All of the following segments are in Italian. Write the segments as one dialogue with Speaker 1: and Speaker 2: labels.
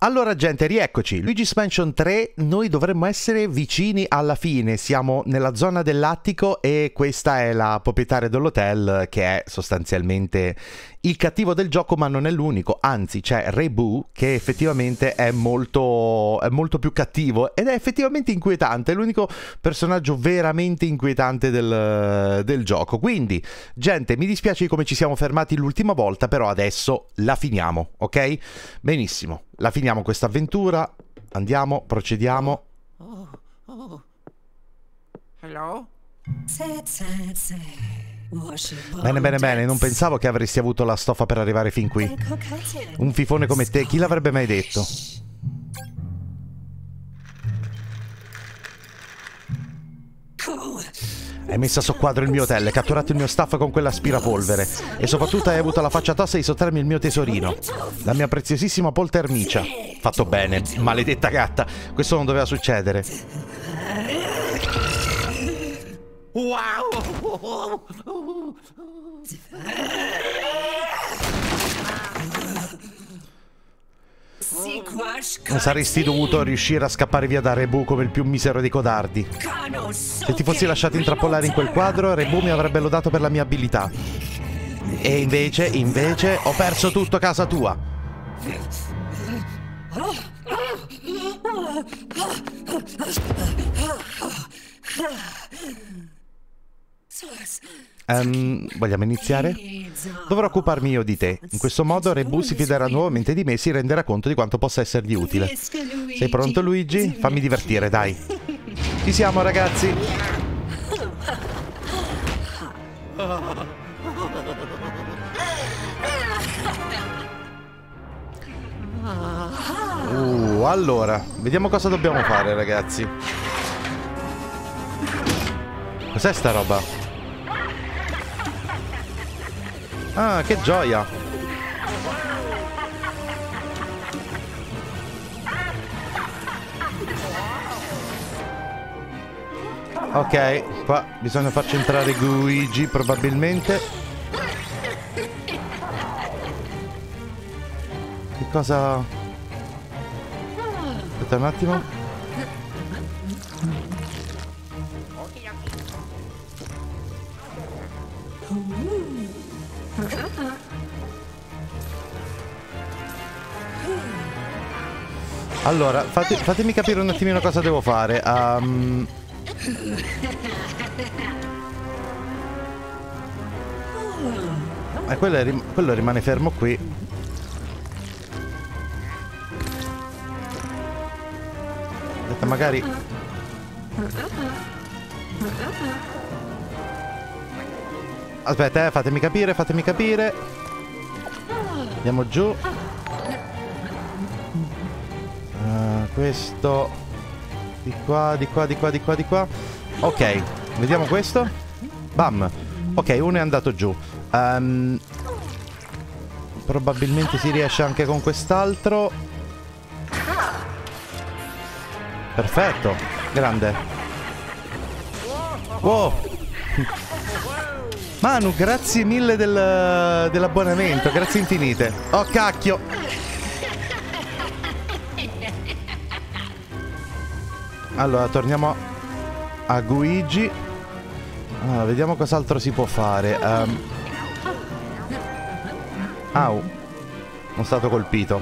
Speaker 1: Allora gente, rieccoci, Luigi's Mansion 3, noi dovremmo essere vicini alla fine, siamo nella zona dell'attico e questa è la proprietaria dell'hotel che è sostanzialmente il cattivo del gioco, ma non è l'unico, anzi c'è Re Boo che effettivamente è molto più cattivo ed è effettivamente inquietante, è l'unico personaggio veramente inquietante del gioco. Quindi gente, mi dispiace di come ci siamo fermati l'ultima volta, però adesso la finiamo, ok? Benissimo. La finiamo questa avventura, andiamo, procediamo.
Speaker 2: Hello?
Speaker 1: Bene, bene, bene, non pensavo che avresti avuto la stoffa per arrivare fin qui. Un fifone come te, chi l'avrebbe mai detto? Hai messo a soqquadro il mio hotel, hai catturato il mio staff con quell'aspirapolvere e soprattutto hai avuto la faccia tosta di sottrarmi il mio tesorino, la mia preziosissima poltermicia. Fatto bene, maledetta gatta, questo non doveva succedere.
Speaker 2: Wow!
Speaker 1: Non saresti dovuto riuscire a scappare via da Re Boo come il più misero dei codardi. Se ti fossi lasciato intrappolare in quel quadro, Re Boo mi avrebbe lodato per la mia abilità. E invece, ho perso tutto a casa tua. Vogliamo iniziare? Dovrò occuparmi io di te. In questo modo Re Boo si fiderà nuovamente di me e si renderà conto di quanto possa essergli utile. Sei pronto, Luigi? Fammi divertire, dai. Ci siamo, ragazzi. Allora, vediamo cosa dobbiamo fare, ragazzi. Cos'è sta roba? Ah, che gioia! Ok, qua bisogna farci entrare Luigi probabilmente. Che cosa... Aspetta un attimo. Allora, fatemi capire un attimino cosa devo fare. Quello rimane fermo qui. Aspetta, magari... Aspetta, fatemi capire. Andiamo giù. Questo di qua. Ok, vediamo questo. Bam. Ok, uno è andato giù. Probabilmente si riesce anche con quest'altro. Perfetto, grande. Wow. Manu, grazie mille dell'abbonamento, grazie infinite. Oh cacchio. Allora, torniamo a Luigi. Allora, vediamo cos'altro si può fare. Au. Sono stato colpito.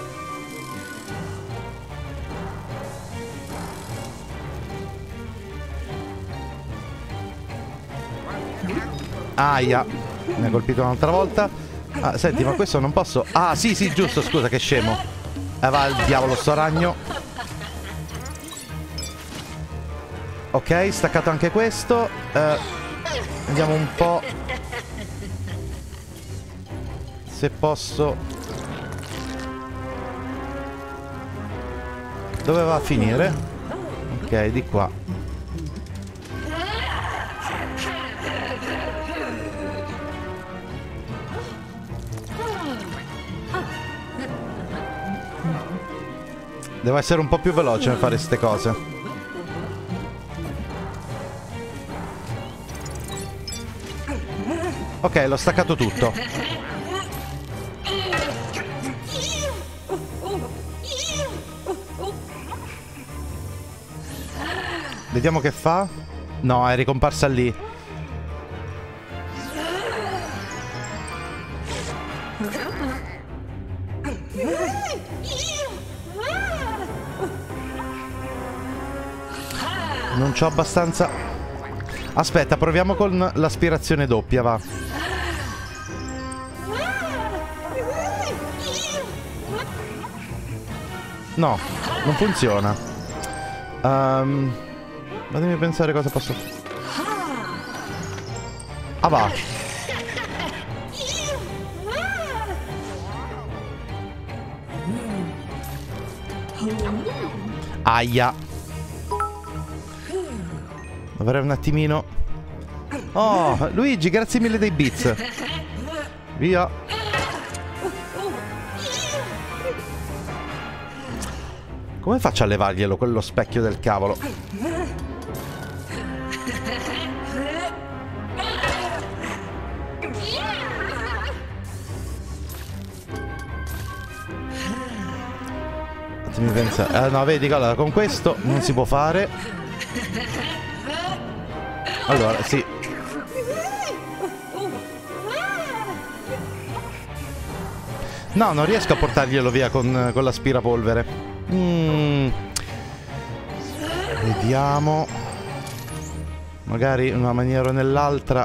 Speaker 1: Aia. Mi ha colpito un'altra volta. Ah, senti, ma questo non posso... Ah, sì, giusto, scusa, che scemo. Va al diavolo sto ragno. Ok, staccato anche questo. Vediamo un po' se posso. Dove va a finire? Ok, di qua. Devo essere un po' più veloce nel fare queste cose. Ok, l'ho staccato tutto. Vediamo che fa. No, è ricomparsa lì. Non c'ho abbastanza. Aspetta, proviamo con l'aspirazione doppia, va. No, non funziona. Fatemi pensare cosa posso fare. Ah, va. Aia. Dovrei un attimino. Oh, Luigi, grazie mille dei bits. Via. Come faccio a levarglielo quello specchio del cavolo? Fatemi pensare. No, vedi, allora, con questo non si può fare. Allora, sì. No, non riesco a portarglielo via con l'aspirapolvere. Vediamo. Magari in una maniera o nell'altra.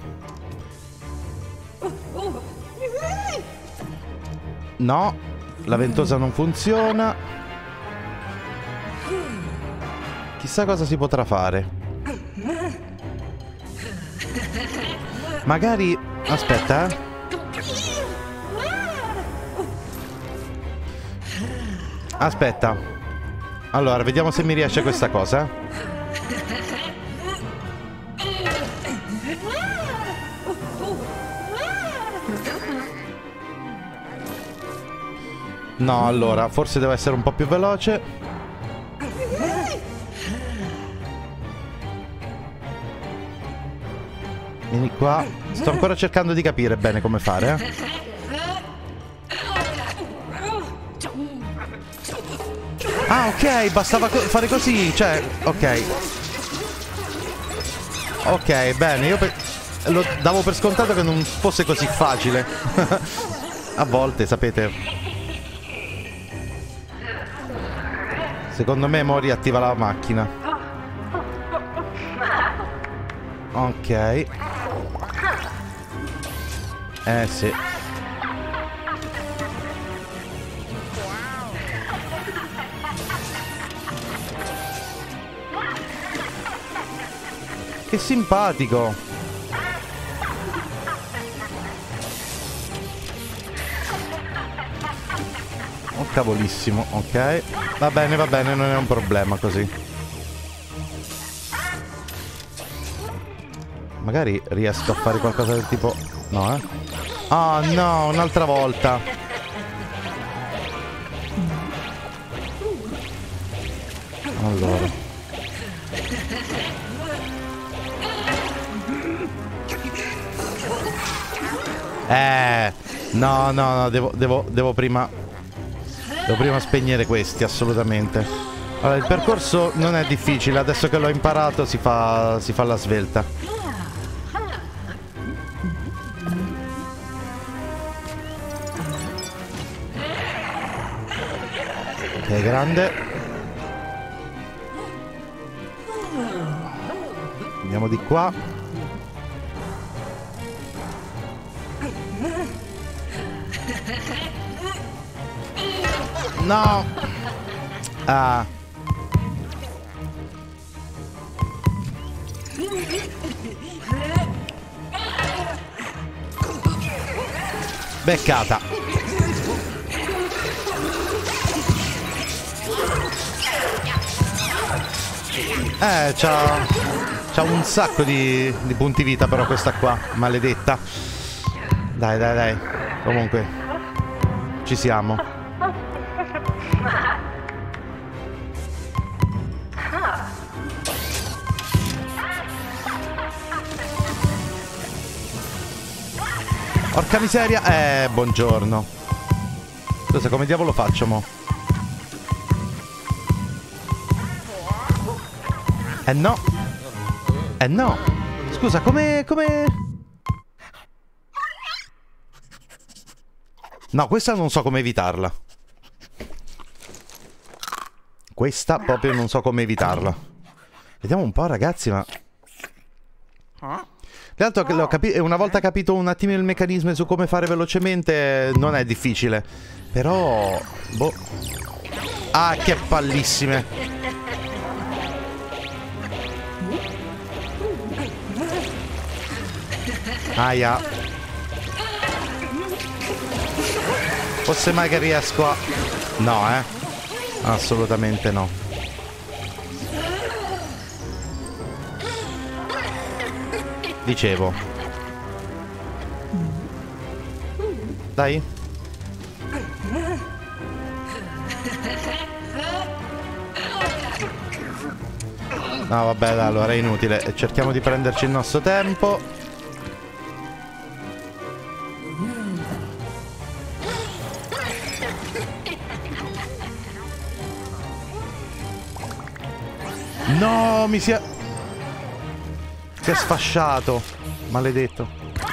Speaker 1: No, la ventosa non funziona. Chissà cosa si potrà fare. Magari... Aspetta, Aspetta. Allora, vediamo se mi riesce questa cosa. No, allora, forse devo essere un po' più veloce. Vieni qua. Sto ancora cercando di capire bene come fare, Ah, ok, bastava fare così, cioè, ok. Ok, bene, io lo davo per scontato che non fosse così facile. A volte, sapete. Secondo me mo riattiva la macchina. Ok. Sì. Che simpatico. Oh, cavolissimo, ok. Va bene, non è un problema così. Magari riesco a fare qualcosa del tipo... No, Ah, no, un'altra volta. Allora. No, devo prima... Devo prima spegnere questi, assolutamente. Allora, il percorso non è difficile, adesso che l'ho imparato si fa la svelta. Ok, grande. Andiamo di qua. No! Ah. Beccata. C'ha un sacco di punti vita però questa qua, maledetta. Dai. Comunque, ci siamo. Porca miseria, buongiorno. Scusa, come diavolo faccio mo? no. No. Scusa, come... No, questa non so come evitarla. Questa proprio non so come evitarla. Vediamo un po', ragazzi, ma... L'altro che l'ho capito, una volta capito un attimino il meccanismo su come fare velocemente, non è difficile. Però... boh. Ah, che pallissime. Aia. Forse mai che riesco a... No, assolutamente no. Dicevo. Dai. No, vabbè, dai, allora è inutile. Cerchiamo di prenderci il nostro tempo. No, si è sfasciato. Maledetto.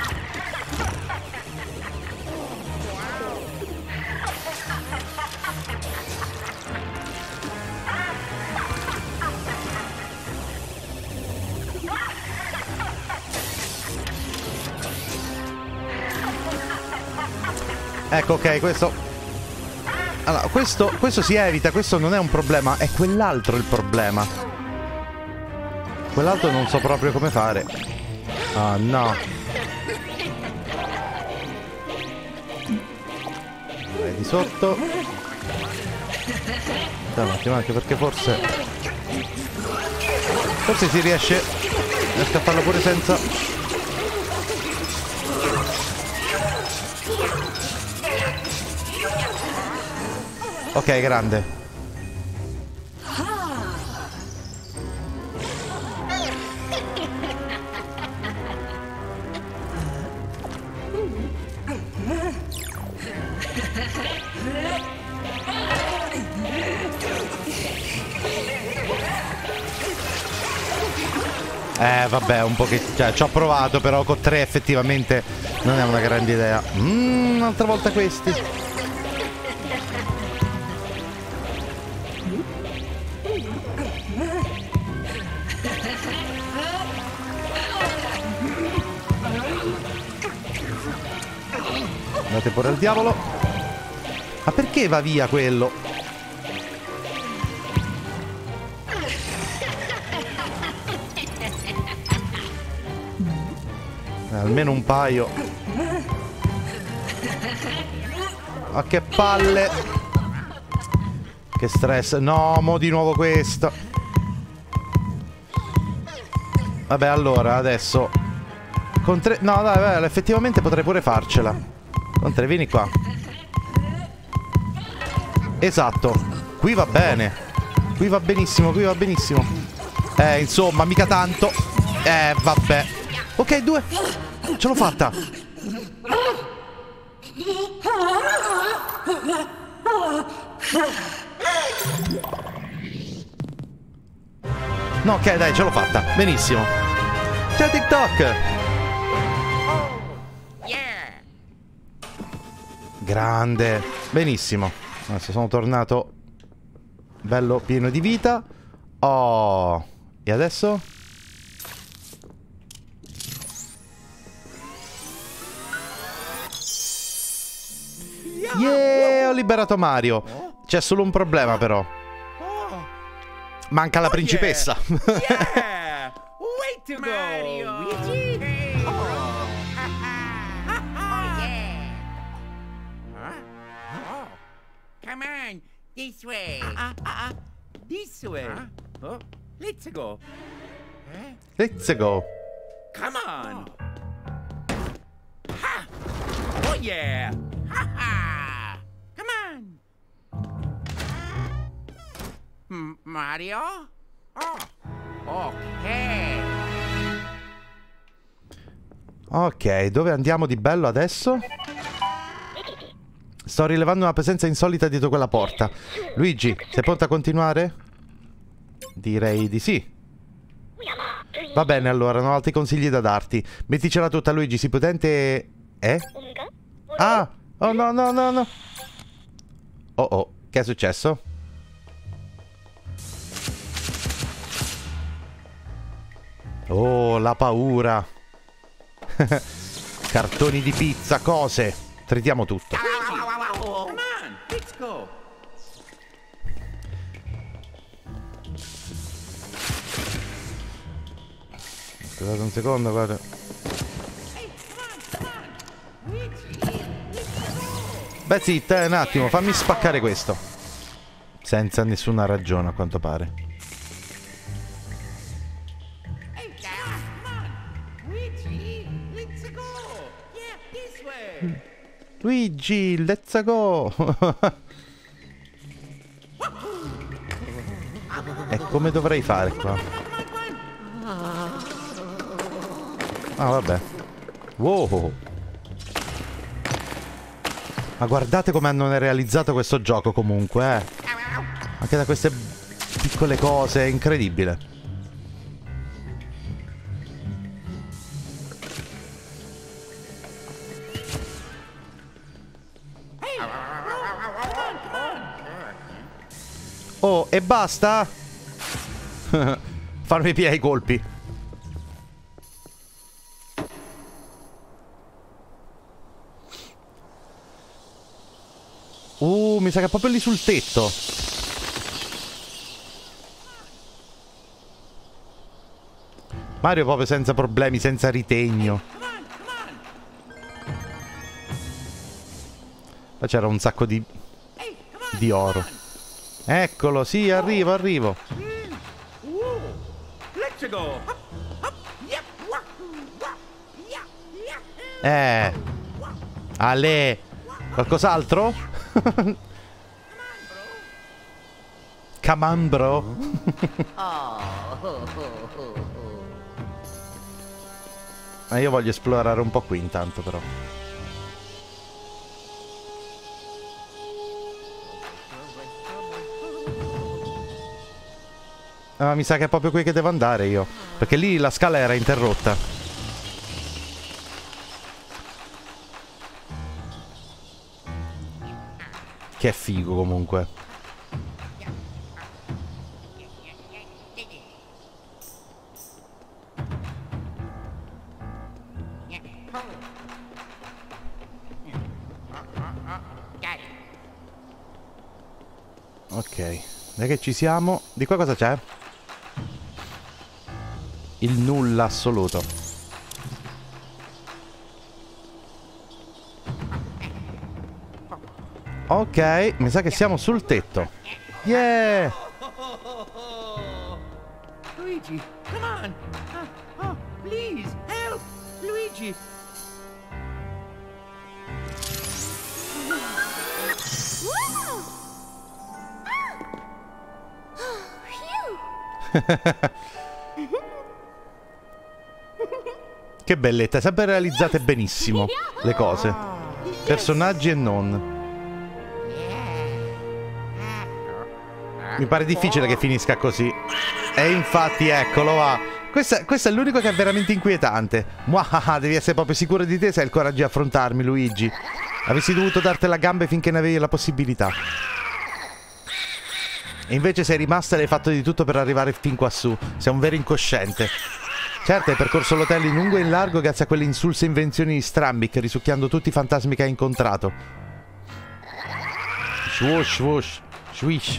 Speaker 1: Ecco, ok, questo... Allora, questo si evita, questo non è un problema, è quell'altro il problema. Quell'altro non so proprio come fare. Ah, no. Vai di sotto. Dai, un attimo, anche perché forse si riesce a farlo pure senza... Ok, grande. Vabbè, un po' che... Cioè, ci ho provato, però con 3 effettivamente non è una grande idea. Un'altra volta questi. Andate pure al diavolo. Ma perché va via quello? Almeno un paio. Ma che palle. Che stress. No, mo di nuovo questo. Vabbè, allora, adesso con 3... No, dai, effettivamente potrei pure farcela. Con 3, vieni qua. Esatto. Qui va bene. Qui va benissimo, qui va benissimo. Insomma, mica tanto. Vabbè. Ok, 2. Ce l'ho fatta. No, ok, dai, ce l'ho fatta. Benissimo. Ciao TikTok. Grande. Benissimo. Adesso sono tornato bello pieno di vita. Oh. E adesso? Yeah, ho liberato Mario. C'è solo un problema però. Manca la principessa.
Speaker 2: Yeah! Way to go, Luigi! Oh, yeah! Oh, come on, this way. This way. Oh, let's go.
Speaker 1: Let's go.
Speaker 2: Come on. Ha! Oh yeah! Ha ha! Come on. Mario? Oh, ok.
Speaker 1: Ok, dove andiamo di bello adesso? Sto rilevando una presenza insolita dietro quella porta. Luigi, sei pronto a continuare? Direi di sì. Va bene, allora, non ho altri consigli da darti. Metticela tutta, Luigi, si potente... Ah! Oh, no, no, no, no! Oh, oh, che è successo? Oh, la paura! Cartoni di pizza, cose! Tritiamo tutto.
Speaker 2: Come on, let's go.
Speaker 1: Scusate un secondo, guarda. Beh, zitta, un attimo, fammi spaccare questo. Senza nessuna ragione, a quanto pare. Luigi, let's go! E come dovrei fare qua? Ah, vabbè. Wow! Ma guardate come hanno realizzato questo gioco comunque, eh! Anche da queste piccole cose, è incredibile. Oh, e basta? Farmi via i colpi. Mi sa che è proprio lì sul tetto. Mario proprio senza problemi, senza ritegno. Là c'era un sacco di oro. Eccolo, sì, arrivo, arrivo. Ale. Qualcos'altro? Camambro? Ma io voglio esplorare un po' qui intanto, però. Ah, mi sa che è proprio qui che devo andare io. Perché lì la scala era interrotta. Che figo comunque. Ok, dai che ci siamo. Di qua cosa c'è? Il nulla assoluto. Ok, mi sa che siamo sul tetto. Yeah!
Speaker 2: Luigi, come on. Oh, please, help. Luigi.
Speaker 1: Che bellezza, sempre realizzate benissimo le cose. Personaggi e non. Mi pare difficile che finisca così. E infatti, eccolo va. Questo è l'unico che è veramente inquietante. Muahaha, devi essere proprio sicuro di te se hai il coraggio di affrontarmi, Luigi. Avessi dovuto darti la gamba finché ne avevi la possibilità. E invece sei rimasta e hai fatto di tutto per arrivare fin quassù. Sei un vero incosciente. Certo, hai percorso l'hotel in lungo e in largo grazie a quelle insulse invenzioni di Strambic, risucchiando tutti i fantasmi che hai incontrato. Swoosh, swoosh, swish.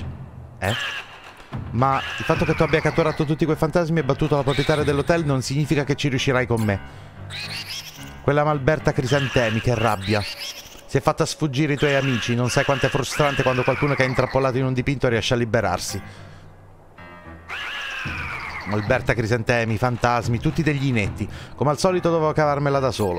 Speaker 1: Ma il fatto che tu abbia catturato tutti quei fantasmi e battuto la proprietaria dell'hotel non significa che ci riuscirai con me. Quella malberta Crisantemi, che rabbia. Si è fatta sfuggire i tuoi amici. Non sai quanto è frustrante quando qualcuno che è intrappolato in un dipinto riesce a liberarsi. Alberta Crisantemi, fantasmi, tutti degli inetti. Come al solito dovevo cavarmela da solo.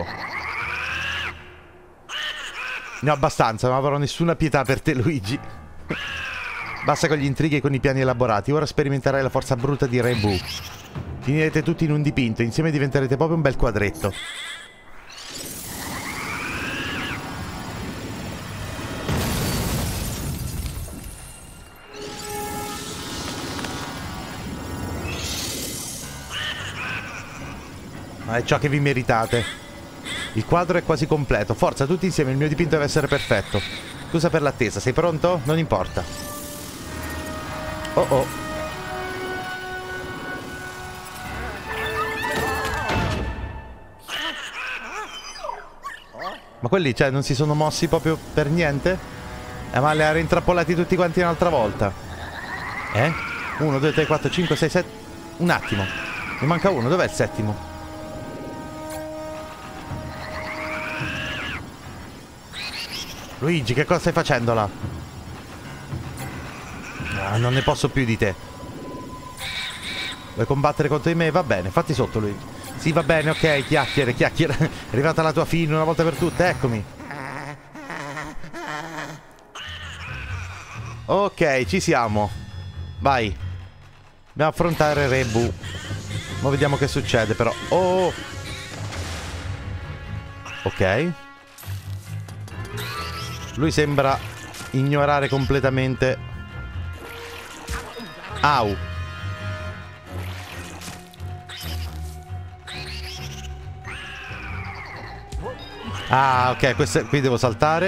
Speaker 1: Ne ho abbastanza, non avrò nessuna pietà per te, Luigi. Basta con gli intrighi e con i piani elaborati. Ora sperimenterai la forza bruta di Rainbow. Finirete tutti in un dipinto, insieme diventerete proprio un bel quadretto. Ma è ciò che vi meritate. Il quadro è quasi completo. Forza, tutti insieme, il mio dipinto deve essere perfetto. Scusa per l'attesa, sei pronto? Non importa. Oh oh. Ma quelli, cioè, non si sono mossi proprio per niente? Ma li ha rintrappolati tutti quanti un'altra volta. 1, 2, 3, 4, 5, 6, 7... Un attimo. Mi manca uno, dov'è il settimo? Luigi, che cosa stai facendo là? Ah, non ne posso più di te. Vuoi combattere contro di me? Va bene, fatti sotto, Luigi. Sì, va bene, ok, chiacchiere, chiacchiere. È arrivata la tua fine una volta per tutte, eccomi. Ok, ci siamo. Vai. Dobbiamo affrontare Rebu. Ma vediamo che succede però. Oh. Ok. Lui sembra ignorare completamente. Au. Ah, ok, qui devo saltare.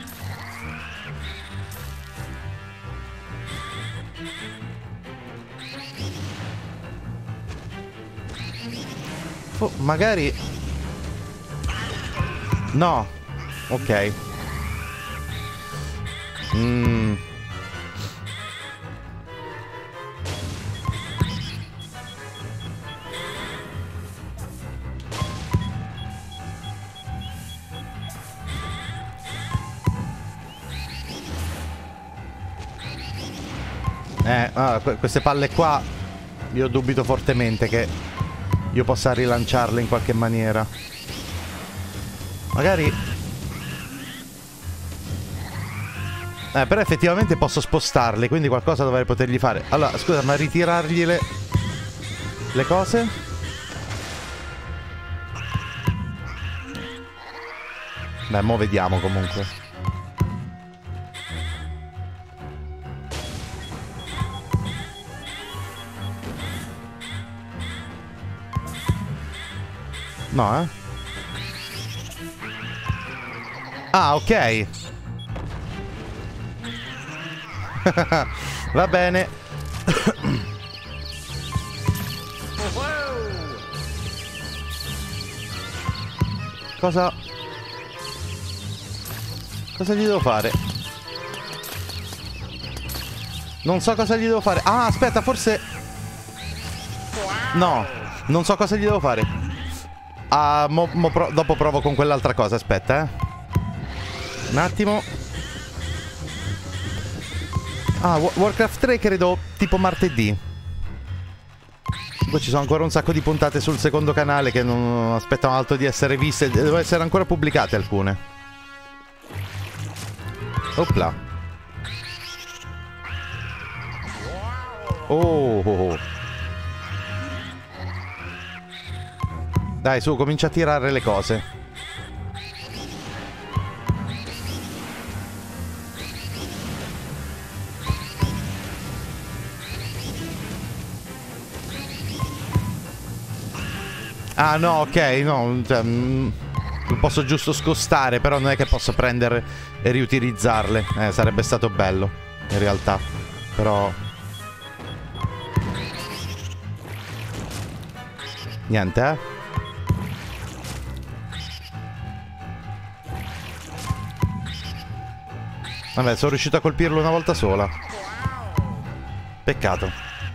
Speaker 1: Oh, magari... No. Ok. Queste palle qua io dubito fortemente che io possa rilanciarle in qualche maniera. Magari... però effettivamente posso spostarle, quindi qualcosa dovrei potergli fare. Allora, scusa, ma ritirargli le cose? Beh, mo' vediamo comunque. No, Ah, ok. Va bene. Cosa gli devo fare? Non so cosa gli devo fare. Ah, aspetta, forse... No, non so cosa gli devo fare. Ah, dopo provo con quell'altra cosa, aspetta, un attimo. Ah, Warcraft 3 credo tipo martedì. Poi ci sono ancora un sacco di puntate sul secondo canale che non aspettano altro di essere viste. Devono essere ancora pubblicate alcune. Opla. Oh. Dai, su, comincia a tirare le cose. Ah, no, ok, no, cioè, lo posso giusto scostare, però non è che posso prendere e riutilizzarle. Sarebbe stato bello, in realtà. Però... Niente, Vabbè, sono riuscito a colpirlo una volta sola. Peccato.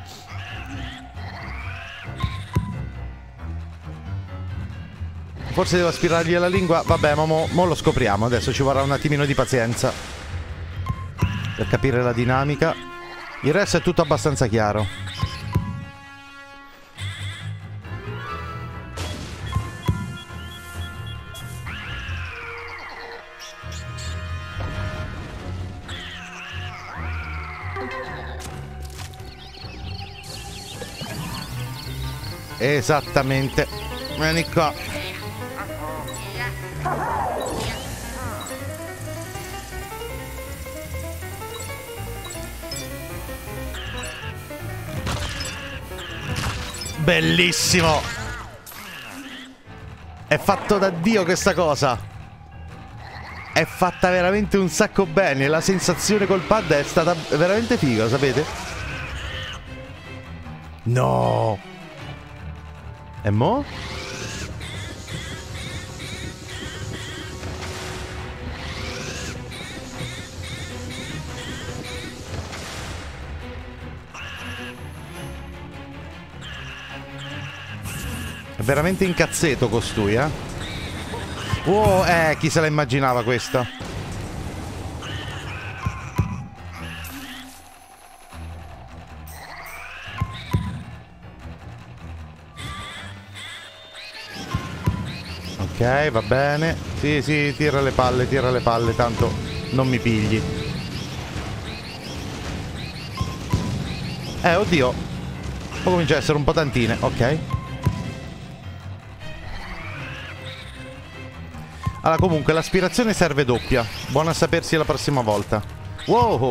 Speaker 1: Forse devo aspirargli la lingua. Vabbè, ma mo lo scopriamo. Adesso ci vorrà un attimino di pazienza per capire la dinamica. Il resto è tutto abbastanza chiaro. Esattamente. Vieni qua. Bellissimo. È fatto da Dio questa cosa. È fatta veramente un sacco bene. La sensazione col pad è stata veramente figa, sapete? No. E mo'? È veramente incazzeto costui, eh? Oh, chi se la immaginava questa? Ok, va bene. Sì, sì, tira le palle, tanto non mi pigli. Oddio. Poi comincia a essere un po' tantine, ok. Allora, comunque, l'aspirazione serve doppia. Buona a sapersi la prossima volta. Wow!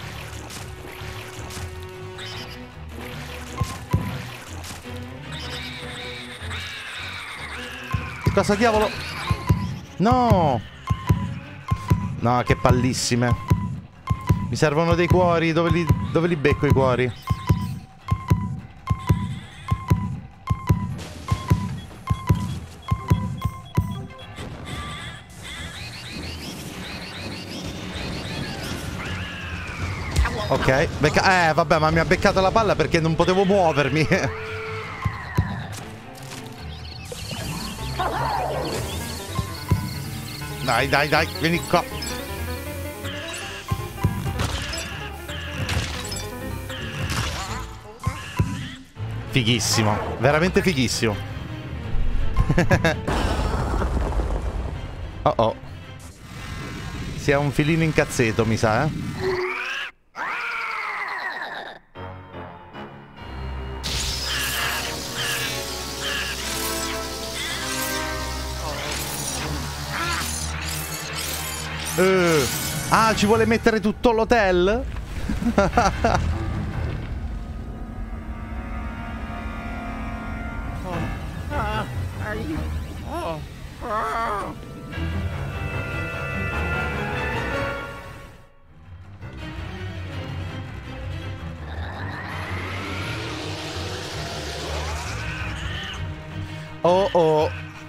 Speaker 1: Cosa diavolo? No! No, che pallissime. Mi servono dei cuori. Dove li becco i cuori? Ok, vabbè, ma mi ha beccato la palla perché non potevo muovermi. Dai, dai, dai, vieni qua. Fighissimo, veramente fighissimo. Oh oh. Si ha un filino incazzeto, mi sa, eh. Ah, ci vuole mettere tutto l'hotel? Oh oh.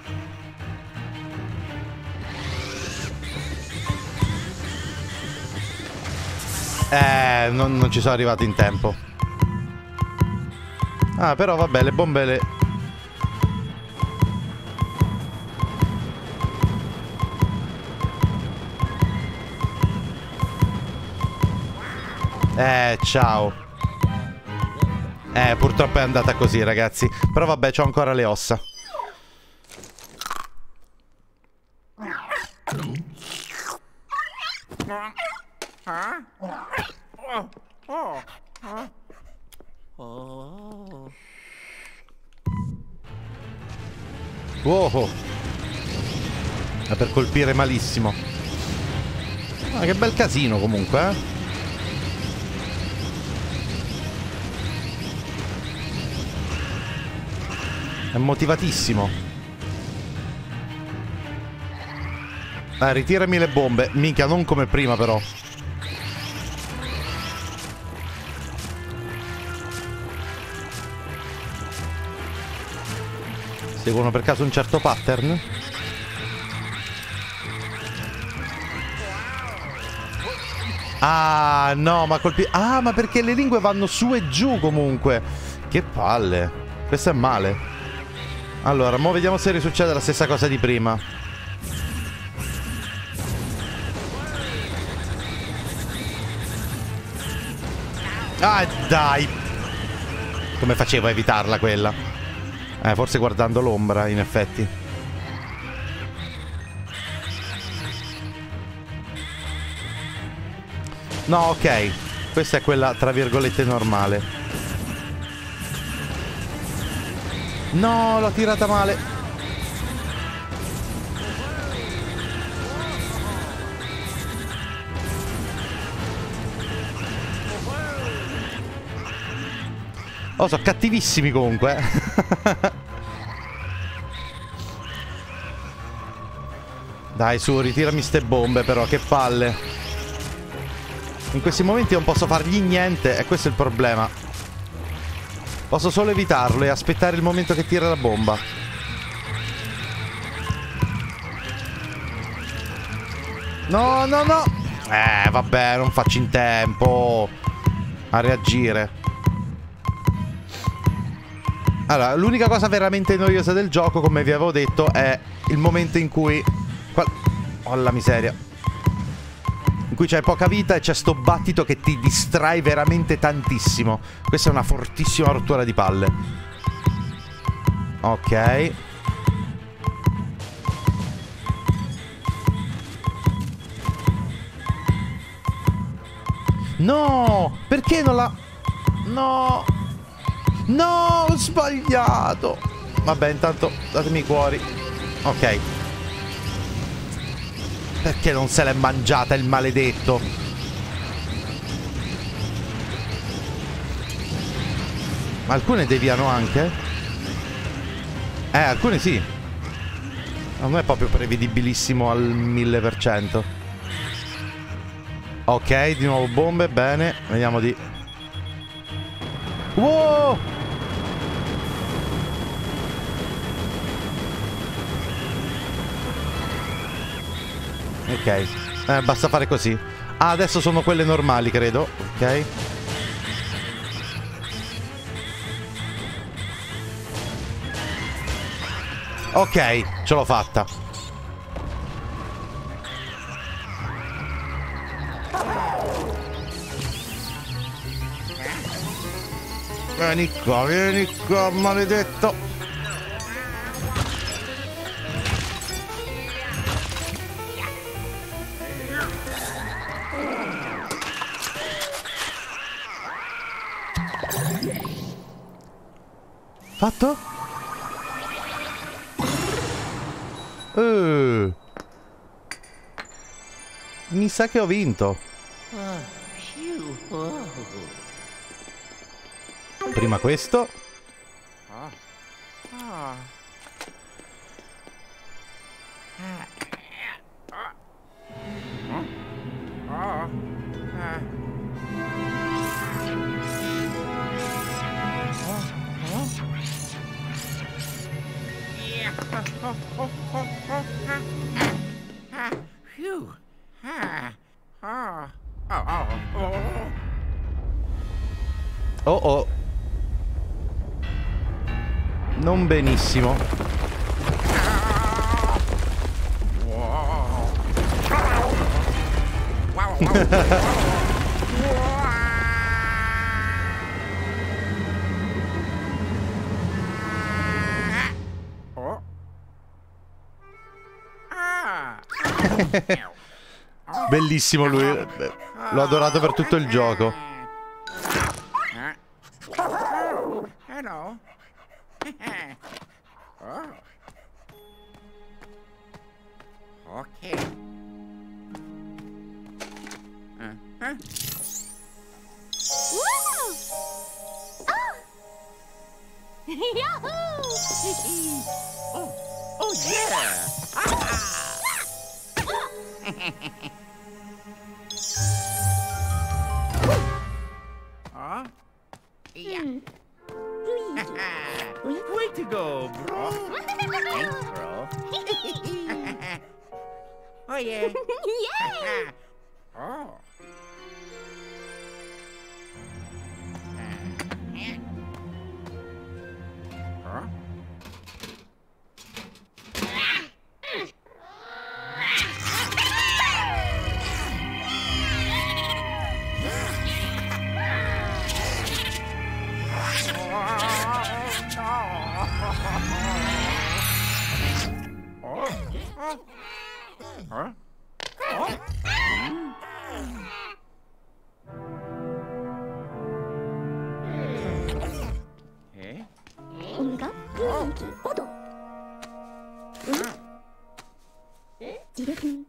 Speaker 1: Non ci sono arrivato in tempo. Ah, però vabbè, le bombe le... Ciao. Purtroppo è andata così, ragazzi. Però vabbè, c'ho ancora le ossa. Wow. È per colpire malissimo. Ah, che bel casino comunque, eh. È motivatissimo. Ritirami le bombe. Minchia, non come prima però. Seguono per caso un certo pattern? Ah, no, ma colpi... Ah, ma perché le lingue vanno su e giù comunque. Che palle. Questo è male. Allora, mo vediamo se risuccede la stessa cosa di prima. Ah, dai. Come facevo a evitarla quella? Forse guardando l'ombra, in effetti. No, ok. Questa è quella, tra virgolette, normale. No, l'ho tirata male. Oh, sono cattivissimi comunque. Dai, su, ritirami ste bombe però, che palle. In questi momenti non posso fargli niente e questo è il problema. Posso solo evitarlo e aspettare il momento che tira la bomba. No, no, no. Vabbè, non faccio in tempo a reagire. Allora, l'unica cosa veramente noiosa del gioco, come vi avevo detto, è il momento in cui... Oh, la miseria. In cui c'hai poca vita e c'è sto battito che ti distrae veramente tantissimo. Questa è una fortissima rottura di palle. Ok. No! Perché non la... No! No, ho sbagliato. Vabbè, intanto datemi i cuori. Ok. Perché non se l'è mangiata il maledetto? Ma alcune deviano anche? Alcune sì. Non è proprio prevedibilissimo al 1000%. Ok, di nuovo bombe, bene. Vediamo di... Wow! Ok, basta fare così. Ah, adesso sono quelle normali, credo. Ok. Ok, ce l'ho fatta. Vieni qua, maledetto. Fatto? Mi sa che ho vinto. Prima questo. Oh oh. Non benissimo. Bellissimo lui. L'ho adorato per tutto il gioco.
Speaker 2: Hello. Okay.
Speaker 3: Woo! Oh! Yahoo!
Speaker 2: Oh yeah. Yeah. Way to go, bro. Thanks, bro. Oh yeah.
Speaker 3: Yay!
Speaker 2: Oh. Huh? Huh? Eh?
Speaker 3: 온갖 분위기 오도. 지르긴.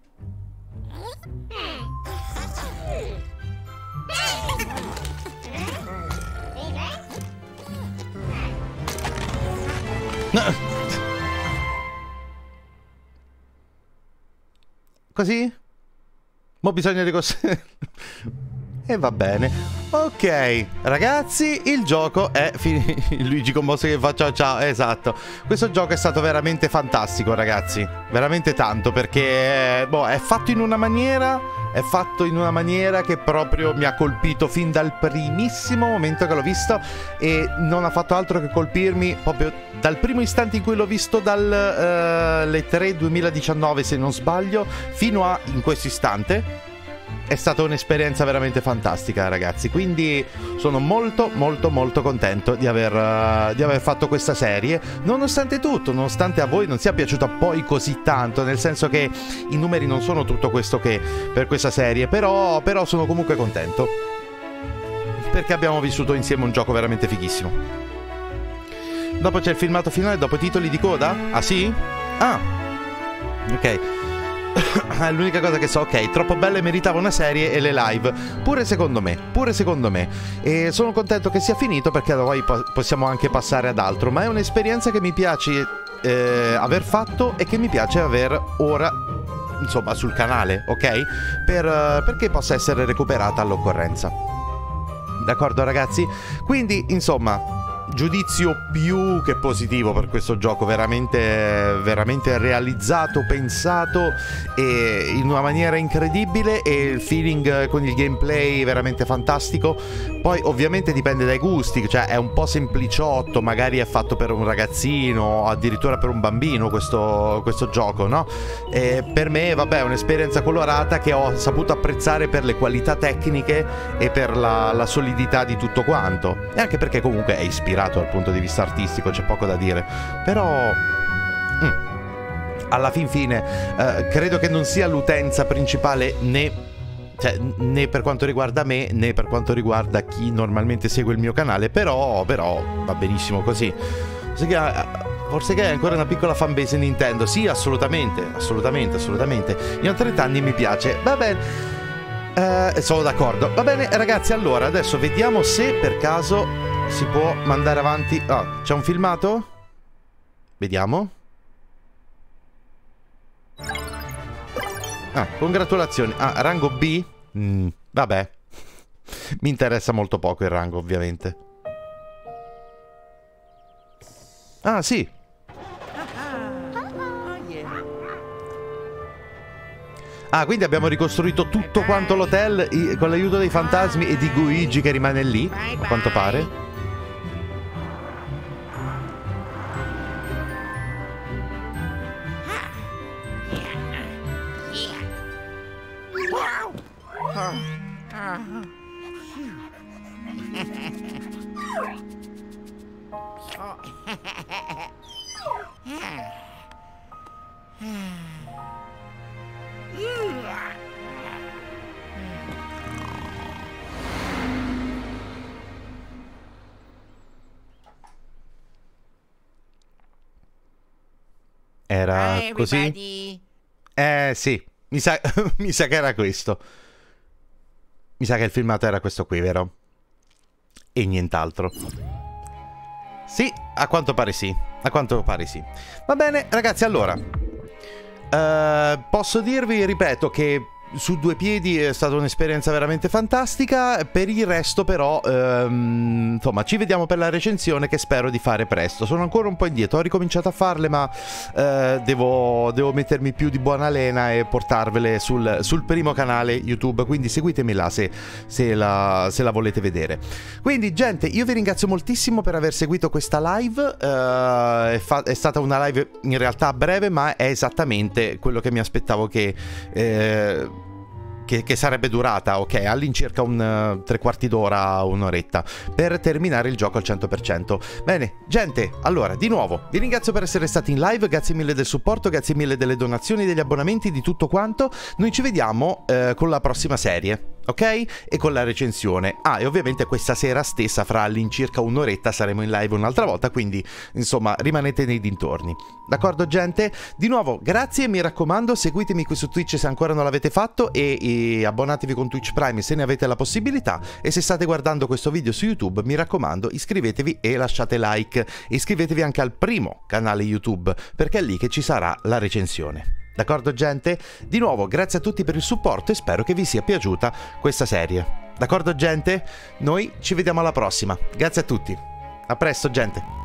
Speaker 1: Così? Mo' bisogna di E va bene. Ok, ragazzi, il gioco è finito. Luigi Commosso che fa ciao ciao. Esatto. Questo gioco è stato veramente fantastico, ragazzi. Veramente tanto, perché boh, è fatto in una maniera. È fatto in una maniera che proprio mi ha colpito fin dal primissimo momento che l'ho visto. E non ha fatto altro che colpirmi proprio dal primo istante in cui l'ho visto, dalle 3 2019 se non sbaglio, fino a in questo istante. È stata un'esperienza veramente fantastica, ragazzi, quindi sono molto contento di aver fatto questa serie, nonostante tutto, nonostante a voi non sia piaciuta poi così tanto, nel senso che i numeri non sono tutto questo che per questa serie, però sono comunque contento, perché abbiamo vissuto insieme un gioco veramente fighissimo. Dopo c'è il filmato finale, dopo i titoli di coda? Ah sì? Ah, ok. L'unica cosa che so, ok, troppo belle, meritava una serie e le live, pure secondo me, e sono contento che sia finito, perché poi possiamo anche passare ad altro, ma è un'esperienza che mi piace aver fatto e che mi piace aver ora, insomma, sul canale, ok? Perché possa essere recuperata all'occorrenza. D'accordo, ragazzi? Quindi, insomma, giudizio più che positivo per questo gioco, veramente realizzato, pensato e in una maniera incredibile, e il feeling con il gameplay veramente fantastico. Poi ovviamente dipende dai gusti, cioè è un po' sempliciotto, magari è fatto per un ragazzino, addirittura per un bambino questo gioco, no? E per me, vabbè, è un'esperienza colorata che ho saputo apprezzare per le qualità tecniche e per la solidità di tutto quanto, e anche perché comunque è ispirato dal punto di vista artistico, c'è poco da dire, però alla fine credo che non sia l'utenza principale, né per quanto riguarda me, né per quanto riguarda chi normalmente segue il mio canale, però va benissimo così. Forse che è ancora una piccola fanbase Nintendo, sì, assolutamente. Io ho 30 anni e mi piace, va bene. Sono d'accordo. Va bene, ragazzi, allora adesso vediamo se per caso si può mandare avanti. Ah, c'è un filmato? Vediamo. Ah, congratulazioni. Ah, rango B? Vabbè. Mi interessa molto poco il rango, ovviamente. Ah, sì. Ah, quindi abbiamo ricostruito tutto quanto l'hotel con l'aiuto dei fantasmi e di Luigi che rimane lì, a quanto pare. Era così? Sì, mi sa che era questo. Mi sa che il filmato era questo qui, vero? E nient'altro. Sì, a quanto pare sì. Va bene, ragazzi, allora. Posso dirvi, ripeto, che su due piedi è stata un'esperienza veramente fantastica. Per il resto però insomma, ci vediamo per la recensione, che spero di fare presto. Sono ancora un po' indietro, ho ricominciato a farle, ma devo mettermi più di buona lena e portarvele sul primo canale YouTube, quindi seguitemi là se la volete vedere. Quindi, gente, io vi ringrazio moltissimo per aver seguito questa live. È stata una live in realtà breve, ma è esattamente quello che mi aspettavo che sarebbe durata, ok, all'incirca un 3/4 d'ora, un'oretta, per terminare il gioco al 100%. Bene, gente, allora, di nuovo, vi ringrazio per essere stati in live, grazie mille del supporto, grazie mille delle donazioni, degli abbonamenti, di tutto quanto. Noi ci vediamo con la prossima serie, ok? E con la recensione. Ah, e ovviamente questa sera stessa, fra all'incirca un'oretta, saremo in live un'altra volta, quindi, insomma, rimanete nei dintorni. D'accordo, gente? Di nuovo, grazie, mi raccomando, seguitemi qui su Twitch se ancora non l'avete fatto, e abbonatevi con Twitch Prime se ne avete la possibilità, e se state guardando questo video su YouTube, mi raccomando, iscrivetevi e lasciate like. Iscrivetevi anche al primo canale YouTube, perché è lì che ci sarà la recensione. D'accordo gente? Di nuovo grazie a tutti per il supporto e spero che vi sia piaciuta questa serie. D'accordo gente? Noi ci vediamo alla prossima. Grazie a tutti. A presto gente.